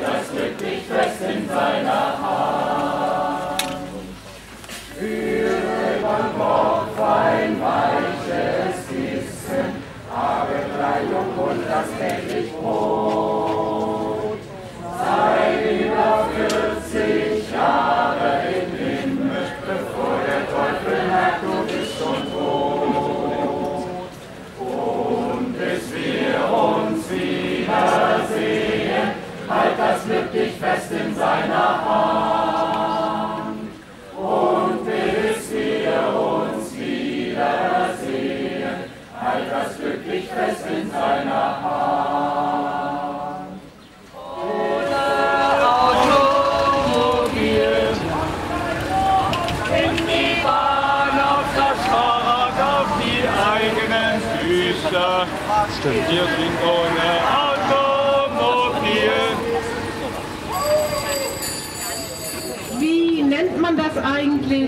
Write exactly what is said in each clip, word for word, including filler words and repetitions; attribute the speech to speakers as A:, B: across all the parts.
A: das glücklich fest in seiner Hand. Führe beim Kopf ein weiches Kissen, habe Kleidung und das täglich Brot. Sei über vierzig Jahre im Himmel, bevor der Teufel merkt, du bist schon tot. Und bis wir uns wiedersehen, halt das glücklich fest in seiner Hand. Und bis wir uns wiedersehen, halt das glücklich fest in seiner Hand.
B: Stimmt, wir sind ohne Automobil.
C: Wie nennt man das eigentlich,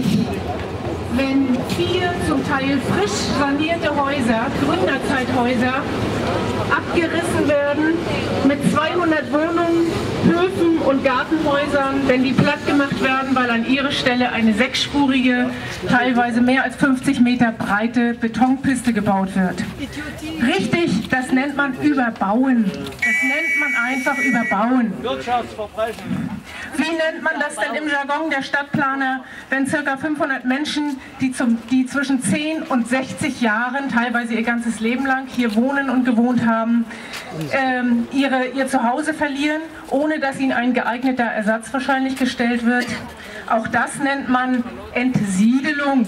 C: wenn vier zum Teil frisch sanierte Häuser, Gründerzeithäuser, abgerissen werden mit zweihundert Wohnungen, Höfen und Gartenhäusern, wenn die platt gemacht werden, weil an ihre Stelle eine sechsspurige, teilweise mehr als fünfzig Meter breite Betonpiste gebaut wird. Richtig, das nennt man Überbauen. Das nennt man einfach Überbauen.
B: Wirtschaftsverbrechen.
C: Wie nennt man das denn im Jargon der Stadtplaner, wenn ca. fünfhundert Menschen, die, zum, die zwischen zehn und sechzig Jahren, teilweise ihr ganzes Leben lang, hier wohnen und gewohnt haben, ähm, ihre, ihr Zuhause verlieren, ohne dass ihnen ein geeigneter Ersatz wahrscheinlich gestellt wird? Auch das nennt man Entsiedelung.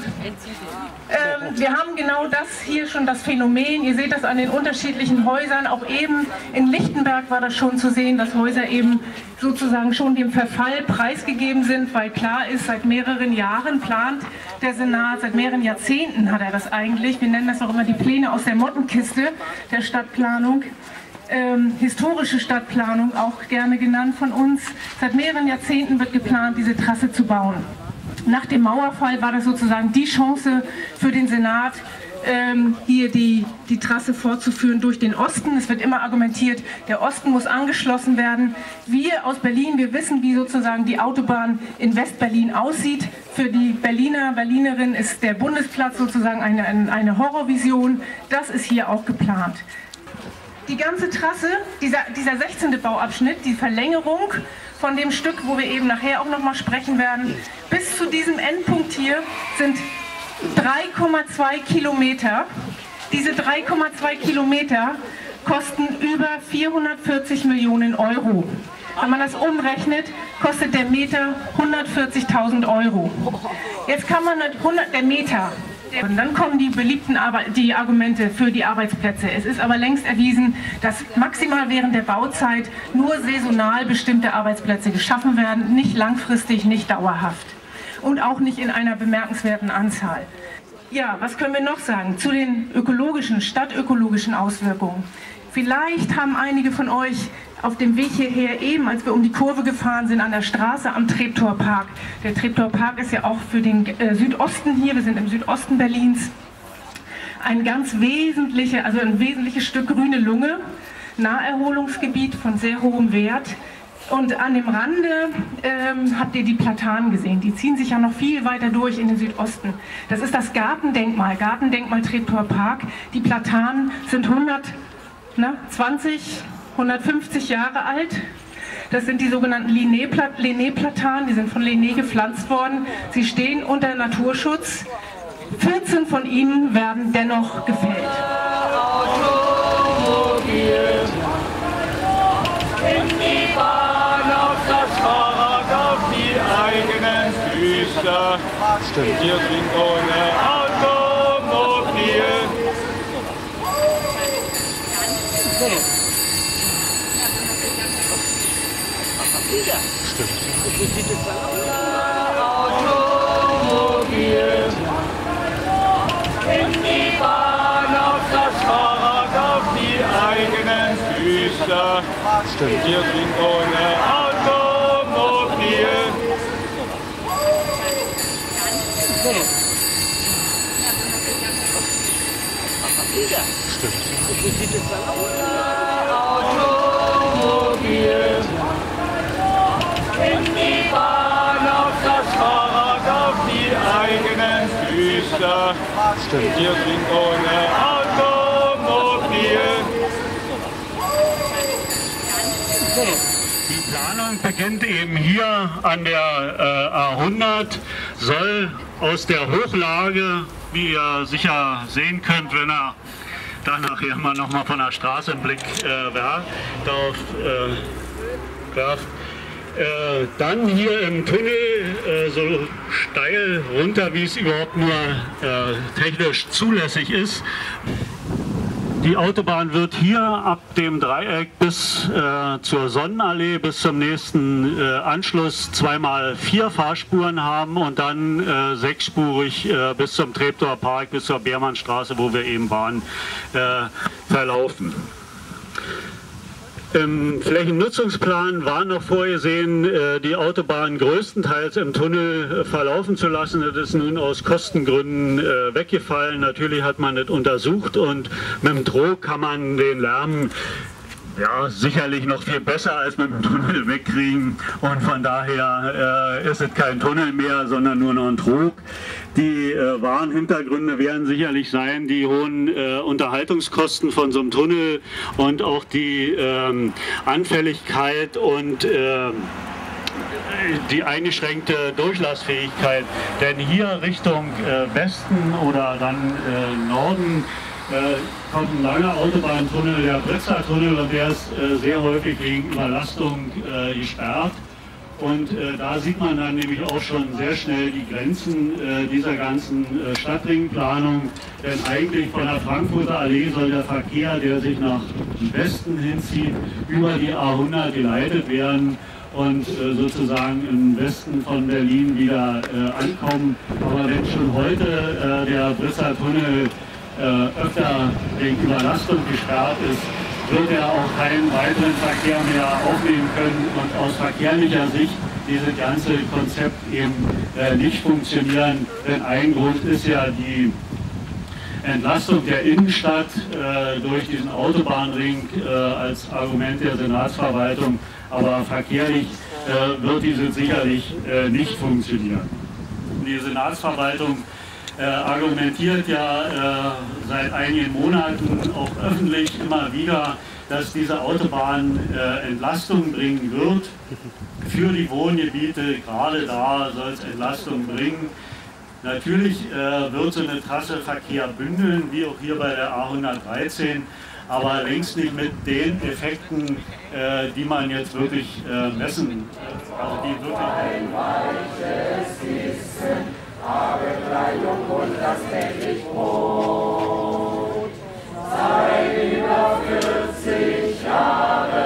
C: Ähm, wir haben genau das hier schon, das Phänomen, ihr seht das an den unterschiedlichen Häusern, auch eben in Lichtenberg war das schon zu sehen, dass Häuser eben sozusagen schon dem Verfall preisgegeben sind, weil klar ist, seit mehreren Jahren plant der Senat, seit mehreren Jahrzehnten hat er das eigentlich, wir nennen das auch immer die Pläne aus der Mottenkiste der Stadtplanung, ähm, historische Stadtplanung auch gerne genannt von uns, seit mehreren Jahrzehnten wird geplant, diese Trasse zu bauen. Nach dem Mauerfall war das sozusagen die Chance für den Senat, ähm, hier die, die Trasse fortzuführen durch den Osten. Es wird immer argumentiert, der Osten muss angeschlossen werden. Wir aus Berlin, wir wissen, wie sozusagen die Autobahn in West-Berlin aussieht. Für die Berliner, Berlinerin ist der Bundesplatz sozusagen eine, eine Horrorvision. Das ist hier auch geplant. Die ganze Trasse, dieser, dieser sechzehnte Bauabschnitt, die Verlängerung von dem Stück, wo wir eben nachher auch noch mal sprechen werden, bis zu diesem Endpunkt hier sind drei Komma zwei Kilometer. Diese drei Komma zwei Kilometer kosten über vierhundertvierzig Millionen Euro. Wenn man das umrechnet, kostet der Meter hundertvierzigtausend Euro. Jetzt kann man hundert, der Meter. Und dann kommen die beliebten Arbe die Argumente für die Arbeitsplätze. Es ist aber längst erwiesen, dass maximal während der Bauzeit nur saisonal bestimmte Arbeitsplätze geschaffen werden, nicht langfristig, nicht dauerhaft und auch nicht in einer bemerkenswerten Anzahl. Ja, was können wir noch sagen zu den ökologischen, stadtökologischen Auswirkungen? Vielleicht haben einige von euch auf dem Weg hierher eben, als wir um die Kurve gefahren sind, an der Straße am Treptower-Park. Der Treptower-Park ist ja auch für den äh, Südosten hier, wir sind im Südosten Berlins, ein ganz wesentliches, also ein wesentliches Stück grüne Lunge, Naherholungsgebiet von sehr hohem Wert. Und an dem Rande ähm, habt ihr die Platanen gesehen, die ziehen sich ja noch viel weiter durch in den Südosten. Das ist das Gartendenkmal, Gartendenkmal Treptower-Park. Die Platanen sind hundertzwanzig, hundertfünfzig Jahre alt. Das sind die sogenannten Linné-Platanen, die sind von Linné gepflanzt worden. Sie stehen unter Naturschutz. vierzehn von ihnen werden dennoch gefällt.
B: In die Bahn, auf das Fahrrad, auf die eigenen Füße. Stimmt, wir sind ohne Automobil. Stimmt. Automobil. In die Bahn, auf das Fahrrad, auf die eigenen Füße. Stimmt, wir sind ohne Automobil. Stimmt. Automobil. Süßer. Stimmt. Wir sind ohne Automobil.
D: Die Planung beginnt eben hier an der äh, A hundert, soll aus der Hochlage, wie ihr sicher sehen könnt, wenn ihr da nachher mal noch mal von der Straße einen Blick äh, werft, darauf äh, werft, äh, dann hier im Tunnel äh, so steil runter, wie es überhaupt nur äh, technisch zulässig ist. Die Autobahn wird hier ab dem Dreieck bis äh, zur Sonnenallee, bis zum nächsten äh, Anschluss zweimal vier Fahrspuren haben und dann äh, sechsspurig äh, bis zum Treptower Park, bis zur Beermannstraße, wo wir eben waren, äh, verlaufen. Im Flächennutzungsplan war noch vorgesehen, die Autobahn größtenteils im Tunnel verlaufen zu lassen. Das ist nun aus Kostengründen weggefallen. Natürlich hat man das untersucht und mit dem Trog kann man den Lärm ja, sicherlich noch viel besser als mit dem Tunnel wegkriegen. Und von daher äh, ist es kein Tunnel mehr, sondern nur noch ein Trog. Die äh, wahren Hintergründe werden sicherlich sein, die hohen äh, Unterhaltungskosten von so einem Tunnel und auch die ähm, Anfälligkeit und äh, die eingeschränkte Durchlassfähigkeit. Denn hier Richtung äh, Westen oder dann äh, Norden Äh, kommt ein langer Autobahntunnel, der Britzer-Tunnel, und der ist äh, sehr häufig wegen Überlastung äh, gesperrt. Und äh, da sieht man dann nämlich auch schon sehr schnell die Grenzen äh, dieser ganzen äh, Stadtringplanung. Denn eigentlich von der Frankfurter Allee soll der Verkehr, der sich nach Westen hinzieht, über die A hundert geleitet werden und äh, sozusagen im Westen von Berlin wieder äh, ankommen. Aber wenn schon heute äh, der Britzer-Tunnel öfter wegen Überlastung gesperrt ist, wird er auch keinen weiteren Verkehr mehr aufnehmen können und aus verkehrlicher Sicht dieses ganze Konzept eben äh, nicht funktionieren. Denn ein Grund ist ja die Entlastung der Innenstadt äh, durch diesen Autobahnring äh, als Argument der Senatsverwaltung, aber verkehrlich äh, wird dieses sicherlich äh, nicht funktionieren. Die Senatsverwaltung Äh, argumentiert ja äh, seit einigen Monaten auch öffentlich immer wieder, dass diese Autobahn äh, Entlastung bringen wird für die Wohngebiete. Gerade da soll es Entlastung bringen. Natürlich äh, wird so eine Trasse Verkehr bündeln, wie auch hier bei der A hundertdreizehn, aber längst nicht mit den Effekten, äh, die man jetzt wirklich äh, messen, also die wirklich
A: ein weiches Wissen, habe Kleidung und das täglich Brot. Seit über vierzig Jahren